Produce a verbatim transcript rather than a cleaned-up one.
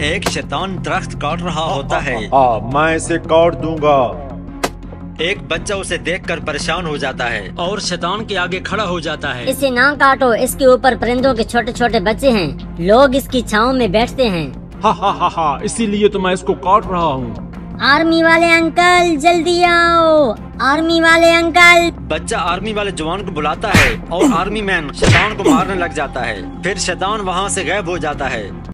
एक शैतान दरख्त काट रहा होता है। आ, मैं इसे काट दूंगा। एक बच्चा उसे देखकर परेशान हो जाता है और शैतान के आगे खड़ा हो जाता है। इसे ना काटो, इसके ऊपर परिंदों के छोटे छोटे बच्चे हैं। लोग इसकी छांव में बैठते हैं। हा हा हा हा, इसीलिए तो मैं इसको काट रहा हूँ। आर्मी वाले अंकल जल्दी आओ, आर्मी वाले अंकल। बच्चा आर्मी वाले जवान को बुलाता है और आर्मी मैन शैतान को मारने लग जाता है। फिर शैतान वहाँ से गायब हो जाता है।